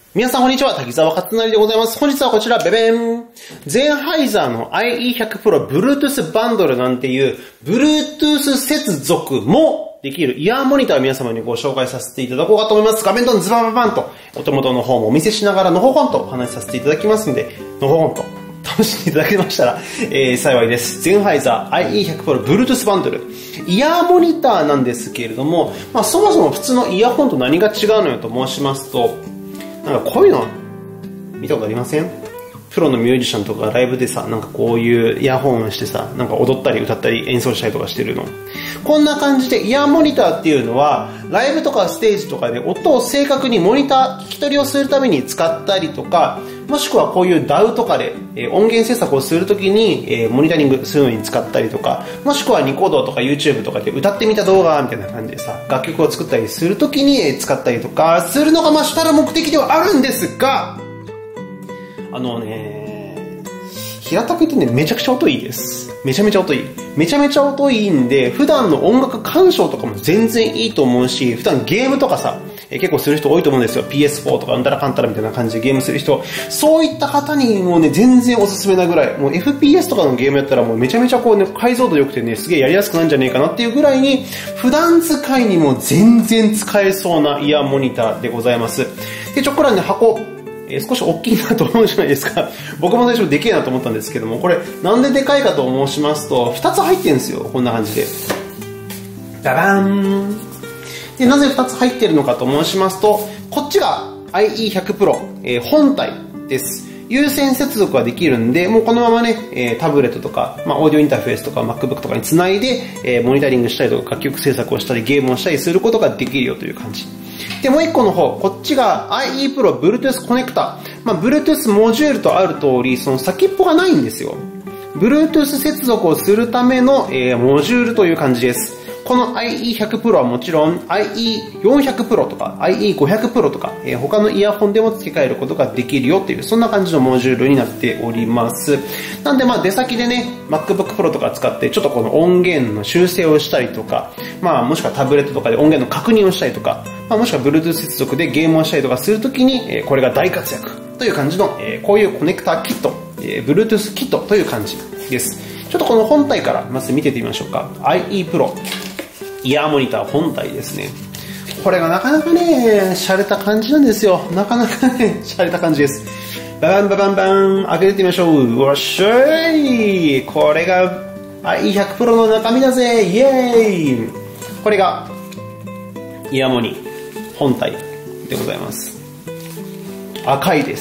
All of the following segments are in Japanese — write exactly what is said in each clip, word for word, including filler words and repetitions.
皆さんこんにちは、滝沢勝成でございます。本日はこちら、ベベンゼンハイザーの アイイーひゃくプロ Bluetooth バンドルなんていう Bluetooth 接続もできるイヤーモニターを皆様にご紹介させていただこうかと思います。画面とズバババンとお手元の方もお見せしながらのほほんとお話しさせていただきますので、のほほんと楽しんでいただけましたら、えー、幸いです。ゼンハイザー アイイーひゃくプロ Bluetooth バンドル。イヤーモニターなんですけれども、まあそもそも普通のイヤホンと何が違うのよと申しますと、なんかこういうの見たことありません？プロのミュージシャンとかライブでさ、なんかこういうイヤホンをしてさ、なんか踊ったり歌ったり演奏したりとかしてるの。こんな感じでイヤーモニターっていうのは、ライブとかステージとかで音を正確にモニター、聞き取りをするために使ったりとか、もしくはこういう ダウ とかで、えー、音源制作をするときに、えー、モニタリングするのに使ったりとか、もしくはニコ動とか YouTube とかで歌ってみた動画みたいな感じでさ、楽曲を作ったりするときに、えー、使ったりとかするのがまあ主たる目的ではあるんですが、あのね、平たく言ってね、めちゃくちゃ音いいです。めちゃめちゃ音いい。めちゃめちゃ音いいんで、普段の音楽鑑賞とかも全然いいと思うし、普段ゲームとかさ、えー、結構する人多いと思うんですよ。ピーエスフォー とかうんたらかんたらみたいな感じでゲームする人。そういった方にもね、全然おすすめなぐらい。もう エフピーエス とかのゲームやったらもうめちゃめちゃこうね、解像度良くてね、すげえやりやすくなるんじゃねえかなっていうぐらいに、普段使いにも全然使えそうなイヤーモニターでございます。で、ちょっこらね、箱。えー、少し大きいなと思うじゃないですか。僕も最初でけえなと思ったんですけども、これなんででかいかと申しますと、ふたつ入ってるんですよ。こんな感じで。ダダーン。で、なぜふたつ入ってるのかと申しますと、こっちが アイイーひゃくプロ、えー、本体です。有線接続ができるんで、もうこのままね、えー、タブレットとか、まあ、オーディオインターフェースとか MacBook とかにつないで、えー、モニタリングしたりとか、楽曲制作をしたり、ゲームをしたりすることができるよという感じ。で、もう一個の方、こっちが アイイー Pro Bluetooth コネクタ。まあ、Bluetooth モジュールとある通り、その先っぽがないんですよ。Bluetooth 接続をするための、えー、モジュールという感じです。この アイイーひゃくプロはもちろん アイイーよんひゃくプロとか アイイーごひゃくプロとか、えー、他のイヤホンでも付け替えることができるよっていう、そんな感じのモジュールになっております。なんでまあ出先でね、MacBook Pro とか使ってちょっとこの音源の修正をしたりとか、まあもしくはタブレットとかで音源の確認をしたりとか、まあもしくは Bluetooth 接続でゲームをしたりとかするときに、えー、これが大活躍という感じの、えー、こういうコネクタキット、えー、Bluetooth キットという感じです。ちょっとこの本体からまず見てみましょうか。アイイー Pro。イヤーモニター本体ですね。これがなかなかね、洒落た感じなんですよ。なかなかね、洒落た感じです。ババンババンバン、開けてってみましょう。おっしゃい。これが アイイーひゃくプロの中身だぜ。イエーイ。これがイヤーモニ本体でございます。赤いです。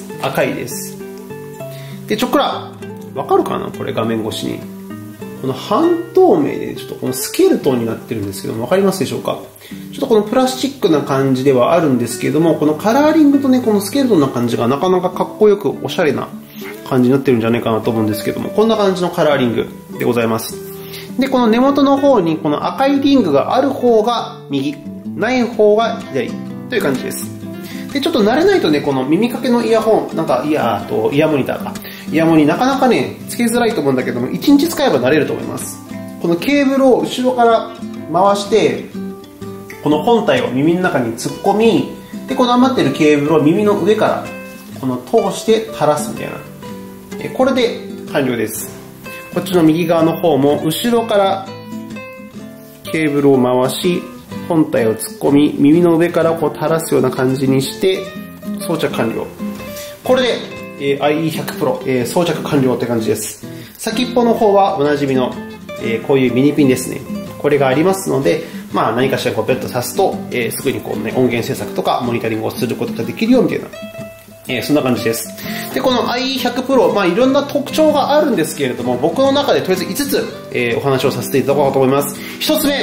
赤いです。で、ちょっくら、わかるかなこれ画面越しに。この半透明でちょっとこのスケルトンになってるんですけども、わかりますでしょうか？ちょっとこのプラスチックな感じではあるんですけれども、このカラーリングとね、このスケルトンな感じがなかなかかっこよくおしゃれな感じになってるんじゃないかなと思うんですけども、こんな感じのカラーリングでございます。で、この根元の方にこの赤いリングがある方が右、ない方が左という感じです。で、ちょっと慣れないとね、この耳かけのイヤホン、なんかイヤーとイヤーモニターか。イヤモニなかなかね、つけづらいと思うんだけども、いちにち使えば慣れると思います。このケーブルを後ろから回して、この本体を耳の中に突っ込み、で、この余ってるケーブルを耳の上から、この通して垂らすみたいな。え、これで完了です。こっちの右側の方も、後ろからケーブルを回し、本体を突っ込み、耳の上からこう垂らすような感じにして、装着完了。これで、えー、アイイーひゃくプロ、えー、装着完了って感じです。先っぽの方はおなじみの、えー、こういうミニピンですね。これがありますので、まあ何かしらこうベット刺すと、えー、すぐにこうね、音源制作とかモニタリングをすることができるよみたいな、えー、そんな感じです。で、この アイイーひゃくプロ、まあいろんな特徴があるんですけれども、僕の中でとりあえずいつつ、えー、お話をさせていただこうと思います。一つ目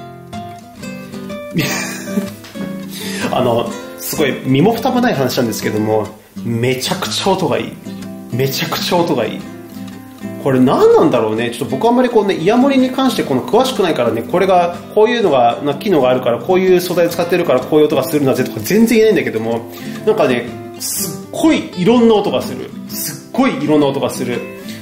あの、すごい身も蓋もない話なんですけども、めちゃくちゃ音がいい。めちゃくちゃ音がいい。これ何なんだろうね。ちょっと僕あんまりこうね、イヤモニに関してこの詳しくないからね、これが、こういうのが、な機能があるから、こういう素材を使ってるから、こういう音がするんだぜとか全然言えないんだけども、なんかね、すっごいいろんな音がする。すっごいいろんな音がする。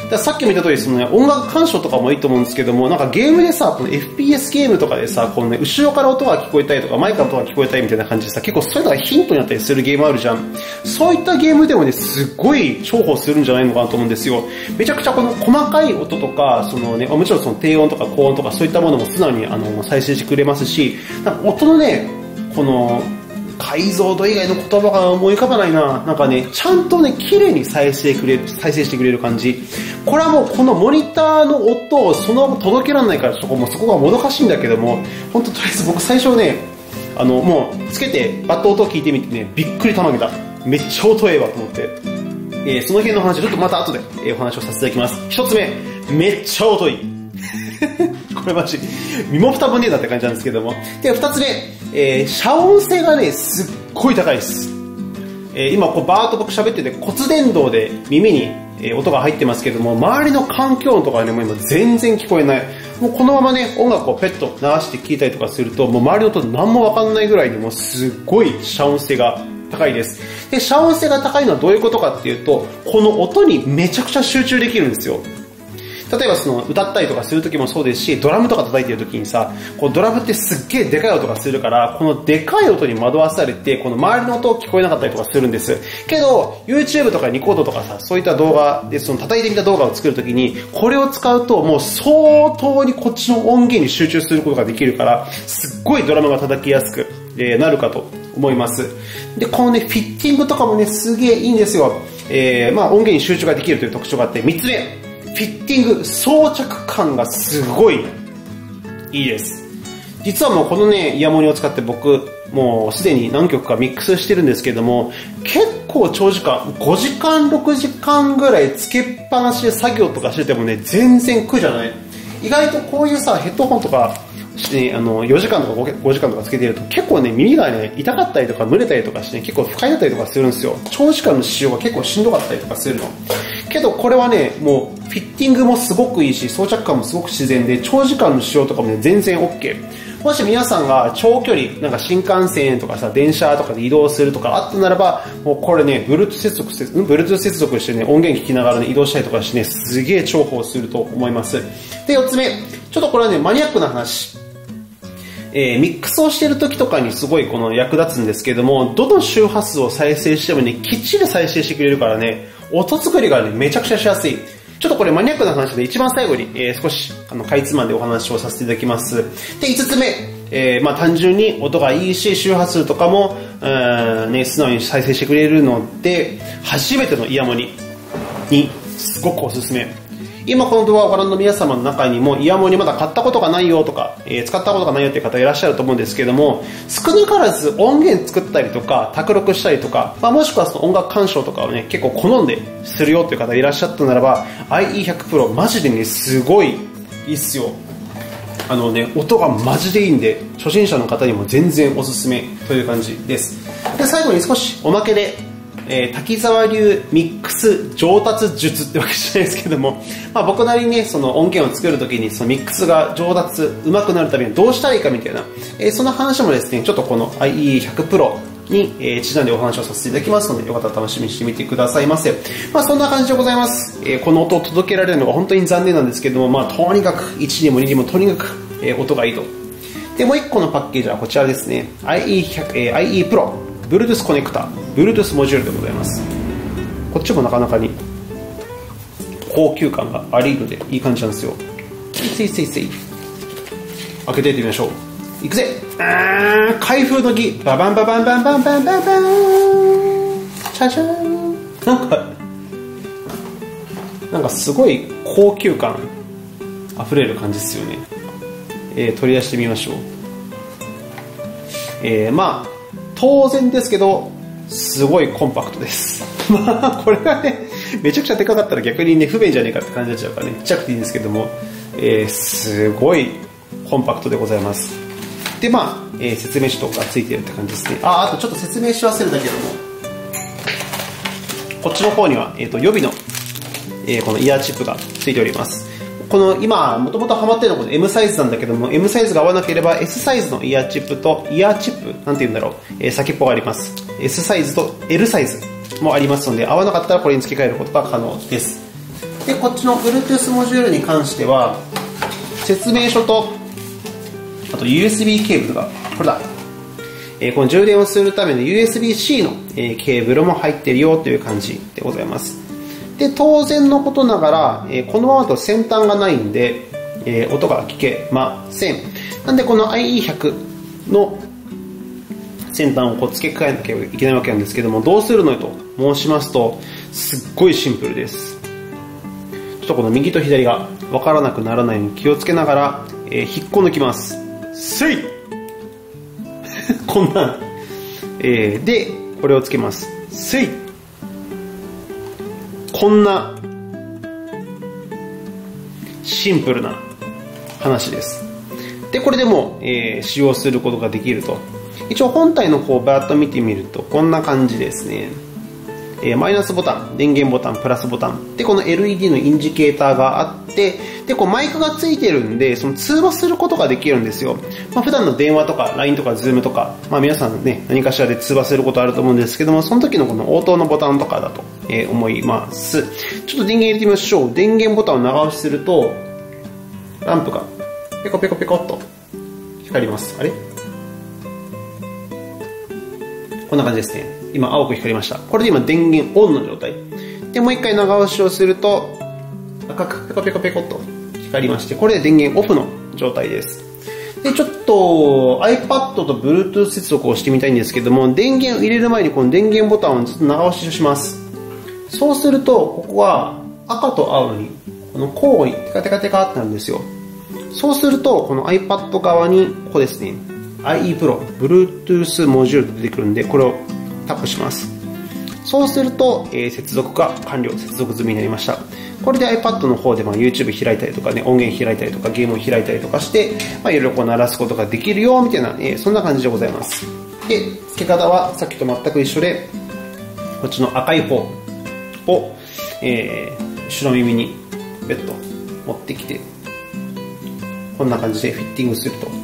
だからさっきも言った通り、そのね、音楽鑑賞とかもいいと思うんですけども、なんかゲームでさ、この エフピーエス ゲームとかでさ、このね、後ろから音が聞こえたりとか、前から音が聞こえたりみたいな感じでさ、結構そういうのがヒントになったりするゲームあるじゃん。そういったゲームでもね、すっごい重宝するんじゃないのかなと思うんですよ。めちゃくちゃこの細かい音とか、そのね、もちろんその低音とか高音とかそういったものも素直にあの再生してくれますし、なんか音のね、この、解像度以外の言葉が思い浮かばないな。なんかね、ちゃんとね、綺麗に再生くれる、再生してくれる感じ。これはもうこのモニターの音をそのまま届けられないから、そこもそこがもどかしいんだけども、本当とりあえず僕最初ね、あの、もうつけてバッと音を聞いてみてね、びっくりたまげた。めっちゃ音ええわと思って。えー、その辺の話、ちょっとまた後で、えー、お話をさせていただきます。一つ目、めっちゃ音いい。これマジ、身も蓋もねえなって感じなんですけども。で、二つ目、えー、遮音性がね、すっごい高いです。えー、今こうバーっと僕喋ってて骨伝導で耳に、えー、音が入ってますけども、周りの環境音とかね、もう今全然聞こえない。もうこのままね、音楽をペット流して聴いたりとかすると、もう周りの音何もわかんないぐらいにもうすっごい遮音性が高いです。で、遮音性が高いのはどういうことかっていうと、この音にめちゃくちゃ集中できるんですよ。例えばその歌ったりとかするときもそうですし、ドラムとか叩いてるときにさ、こうドラムってすっげえでかい音がするから、このでかい音に惑わされて、この周りの音聞こえなかったりとかするんです。けど、YouTube とかニコードとかさ、そういった動画で、その叩いてみた動画を作るときに、これを使うともう相当にこっちの音源に集中することができるから、すっごいドラムが叩きやすくなるかと思います。で、このね、フィッティングとかもね、すげえいいんですよ。えー、まあ音源に集中ができるという特徴があって、三つ目。フィッティング、装着感がすごいいいです。実はもうこのね、イヤモニを使って僕、もうすでに何曲かミックスしてるんですけども、結構長時間、ごじかん、ろくじかんぐらいつけっぱなしで作業とかしててもね、全然苦じゃない。意外とこういうさ、ヘッドホンとか、ね、あのよじかんとかごじかんとかつけてると結構ね、耳がね、痛かったりとか蒸れたりとかして、ね、結構不快だったりとかするんですよ。長時間の使用が結構しんどかったりとかするの。けどこれはね、もうフィッティングもすごくいいし、装着感もすごく自然で、長時間の使用とかもね、全然 OK。もし皆さんが長距離、なんか新幹線とかさ、電車とかで移動するとかあったならば、もうこれね、Bluetooth 接続して、うん、Bluetooth 接続してね、音源聞きながらね、移動したりとかしてね、すげえ重宝すると思います。で、よっつめ、ちょっとこれはね、マニアックな話。えー、ミックスをしている時とかにすごいこの役立つんですけども、どの周波数を再生してもね、きっちり再生してくれるからね、音作りがね、めちゃくちゃしやすい。ちょっとこれマニアックな話で一番最後に、えー、少しあのかいつまんでお話をさせていただきます。で、いつつめ、えー、まあ単純に音がいいし、周波数とかも、うんね、素直に再生してくれるので、初めてのイヤモニにすごくおすすめ。今この動画をご覧の皆様の中にもイヤモニまだ買ったことがないよとか、えー、使ったことがないよっていう方いらっしゃると思うんですけども、少なからず音源作ったりとか卓録したりとか、まあ、もしくはその音楽鑑賞とかをね結構好んでするよっていう方いらっしゃったならば アイイーひゃく Pro マジでねすごいいいっすよ。あのね、音がマジでいいんで初心者の方にも全然おすすめという感じです。で、最後に少しおまけでえー、滝沢流ミックス上達術ってわけじゃないですけども、まあ、僕なりにねその音源を作るときにそのミックスが上達上手くなるためにどうしたらいいかみたいな、えー、その話もですねちょっとこの アイイーひゃく Pro に、えー、ちなんでお話をさせていただきますのでよかったら楽しみにしてみてくださいませ。まあそんな感じでございます。えー、この音を届けられるのが本当に残念なんですけども、まあとにかくいちにもににもとにかく、えー、音がいいと。でもういっこのパッケージはこちらですね。 アイイーひゃく、えー、アイイー Pro Bluetooth コネクタ Bluetooth モジュールでございます。こっちもなかなかに高級感がありのでいい感じなんですよ。いいいいいい開けていってみましょう。いくぜ。あー開封の儀ババンババンバンバンバンバンバンチャチャーン。なんかなんかすごい高級感あふれる感じですよね。えー、取り出してみましょう。えー、まあ当然ですけどすごいコンパクトです。まあこれがねめちゃくちゃでかかったら逆にね不便じゃねえかって感じになっちゃうからねちっちゃくていいんですけども、えー、すごいコンパクトでございます。でまあ、えー、説明書とかついてるって感じですね。ああとちょっと説明し忘れたけども、こっちの方には、えー、と予備の、えー、このイヤーチップがついております。この今もともとハマってるのは M サイズなんだけども M サイズが合わなければ S サイズのイヤーチップとイヤーチップなんて言うんだろう、えー、先っぽがあります。 S サイズと L サイズもありますので合わなかったらこれに付け替えることが可能です。 で、こっちの Bluetooth モジュールに関しては、説明書と、あと ユーエスビー ケーブルが、これだ。えー、この充電をするための ユーエスビーシー の、えー、ケーブルも入ってるよという感じでございます。で、当然のことながら、えー、このままだと先端がないんで、えー、音が聞けません。なんでこの アイイーひゃく の先端をこう付け替えなきゃいけないわけなんですけども、どうするのよと申しますと、すっごいシンプルです。ちょっとこの右と左がわからなくならないように気をつけながら、えー、引っこ抜きます。せいこんな、えー、で、これをつけます。せいこんな、シンプルな話です。で、これでも、えー、使用することができると。一応本体の方をバーッと見てみると、こんな感じですね。えー、マイナスボタン、電源ボタン、プラスボタン。で、この エルイーディー のインジケーターがあって、で、こうマイクがついてるんで、その通話することができるんですよ。まあ、普段の電話とか ライン とか ズーム とか、まあ皆さんね、何かしらで通話することあると思うんですけども、その時のこの応答のボタンとかだと、えー、思います。ちょっと電源入れてみましょう。電源ボタンを長押しすると、ランプがペコペコペコっと光ります。あれこんな感じですね。今青く光りました。これで今電源オンの状態。で、もう一回長押しをすると、赤くペコペコペコっと光りまして、これで電源オフの状態です。で、ちょっと iPad と Bluetooth 接続をしてみたいんですけども、電源を入れる前にこの電源ボタンをずっと長押しします。そうすると、ここは赤と青に、この交互にテカテカテカってなるんですよ。そうすると、この iPad 側に、ここですね、アイイー Pro、Bluetooth モジュールと出てくるんで、これをタップします。そうすると、えー、接続が完了、接続済みになりました。これで iPad の方でまあ YouTube 開いたりとかね、音源開いたりとか、ゲームを開いたりとかして、まあ、いろいろこう鳴らすことができるよ、みたいな、えー、そんな感じでございます。で、付け方はさっきと全く一緒で、こっちの赤い方を、えー、後ろ耳にベッと持ってきて、こんな感じでフィッティングすると。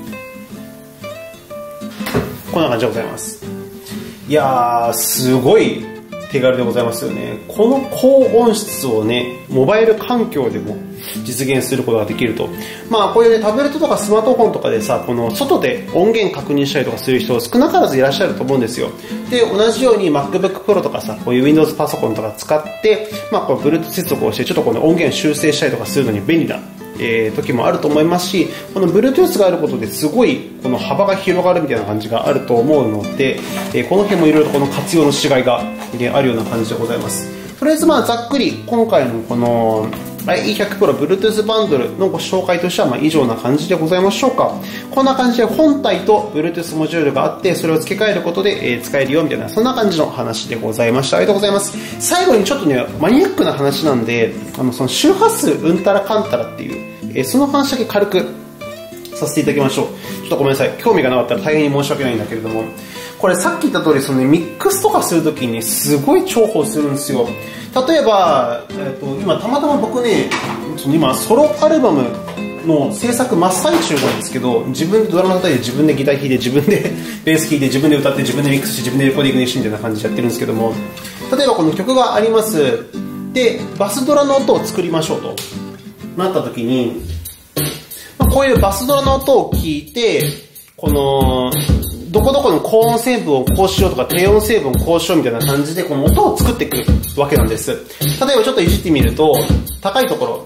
こんな感じでございます。いやー、すごい手軽でございますよね。この高音質をね、モバイル環境でも実現することができると。まあこういうね、タブレットとかスマートフォンとかでさ、この外で音源確認したりとかする人少なからずいらっしゃると思うんですよ。で、同じように MacBook Pro とかさ、こういう Windows パソコンとか使って、まあこう Bluetooth 接続をして、ちょっとこの音源修正したりとかするのに便利なえー、時もあると思いますし、この Bluetooth があることですごいこの幅が広がるみたいな感じがあると思うので、えー、この辺もいろいろとこの活用の違いが、ね、あるような感じでございます。とりあえずまあざっくり今回のこの アイイーひゃく Pro Bluetooth バンドルのご紹介としてはまあ以上な感じでございましょうか。こんな感じで本体と Bluetooth モジュールがあって、それを付け替えることで、えー、使えるよみたいな、そんな感じの話でございました。ありがとうございます。最後にちょっとね、マニアックな話なんで、あのその周波数うんたらかんたらっていう、えー、その話だけ軽くさせていただきましょう。ちょっとごめんなさい。興味がなかったら大変に申し訳ないんだけれども、これさっき言った通り、そのね、ミックスとかするときにすごい重宝するんですよ。例えば、えー、と今たまたま僕ね、今ソロアルバムの制作真っ最中なんですけど、自分でドラマ叩いて自分でギター弾いて自分でベース弾いて自分で歌って自分でミックスして自分でレコーディングにしてみたいな感じでやってるんですけども、例えばこの曲があります。で、バスドラの音を作りましょうとなった時に、まあ、こういうバスドラの音を聞いて、このどこどこの高音成分をこうしようとか低音成分をこうしようみたいな感じでこの音を作っていくわけなんです。例えばちょっといじってみると、高いところ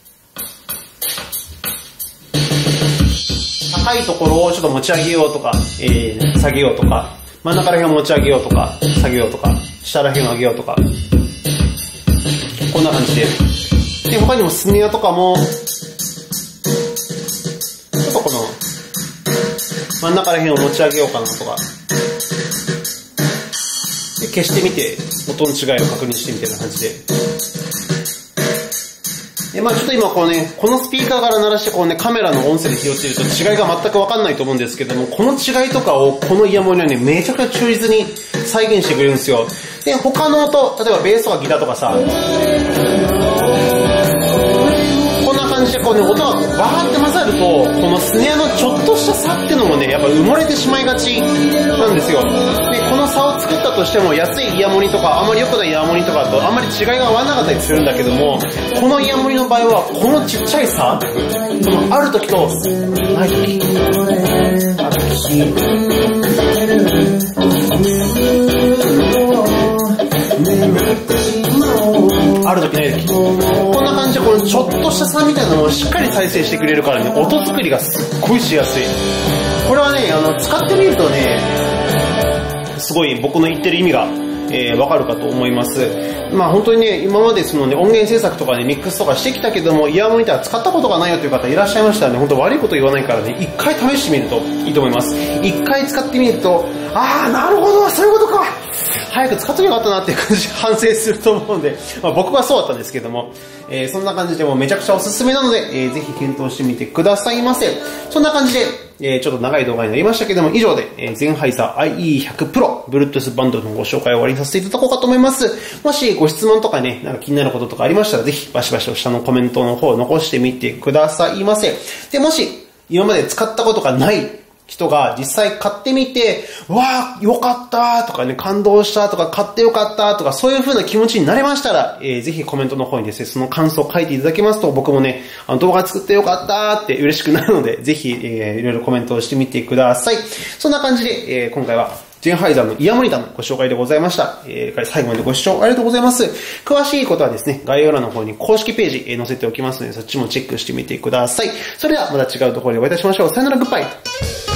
高いところをちょっと持ち上げようとか、えー、下げようとか、真ん中ら辺を持ち上げようとか下げようとか、下ら辺を上げようとか、こんな感じで。で、他にもスネアとかもちょっとこの真ん中ら辺を持ち上げようかなとか、で消してみて音の違いを確認してみたいな感じで。で、まあちょっと今こうね、このスピーカーから鳴らしてこうね、カメラの音声で拾っていると違いが全くわかんないと思うんですけども、この違いとかをこのイヤモニはね、めちゃくちゃ忠実に再現してくれるんですよ。で、他の音、例えばベースとかギターとかさ、こんな感じじでこうね、音がこうバーって混ざると、このスネアのちょっとした差っていうのもね、やっぱ埋もれてしまいがちなんですよ。で、この差を作ったとしても、安いイヤモニとか、あんまり良くないイヤモニとかとあんまり違いが合わなかったりするんだけども、このイヤモニの場合は、このちっちゃい差、そのある時と、ない時、ある時、ある時ない時。こんな感じで、このちょっとした差みたいなのをしっかり再生してくれるからね、音作りがすっごいしやすい。これはね、あの、使ってみるとね、すごい僕の言ってる意味が、えー、わかるかと思います。まあ本当にね、今までそのね、音源制作とかね、ミックスとかしてきたけども、イヤーモニター使ったことがないよという方いらっしゃいましたらね、本当悪いこと言わないからね、一回試してみるといいと思います。一回使ってみると、あー、なるほど、そういうことか。早く使っときゃよかったなっていう感じで反省すると思うんで、まあ僕はそうだったんですけども、えー、そんな感じでもうめちゃくちゃおすすめなので、えー、ぜひ検討してみてくださいませ。そんな感じで、えー、ちょっと長い動画になりましたけども、以上で、えー、ゼンハイザー アイイーひゃくプロ Bluetooth バンドルのご紹介を終わりにさせていただこうかと思います。もしご質問とかね、なんか気になることとかありましたら、ぜひバシバシと下のコメントの方を残してみてくださいませ。で、もし今まで使ったことがない人が実際買ってみて、わー、よかったとかね、感動したとか、買ってよかったとか、そういう風な気持ちになれましたら、えー、ぜひコメントの方にですね、その感想を書いていただけますと、僕もね、あの動画作ってよかったって嬉しくなるので、ぜひ、えー、いろいろコメントをしてみてください。そんな感じで、えー、今回は、ゼンハイザーのイヤーモニターのご紹介でございました。えー、最後までご視聴ありがとうございます。詳しいことはですね、概要欄の方に公式ページ、えー、載せておきますので、そっちもチェックしてみてください。それではまた違うところでお会いいたしましょう。さよなら、グッバイ。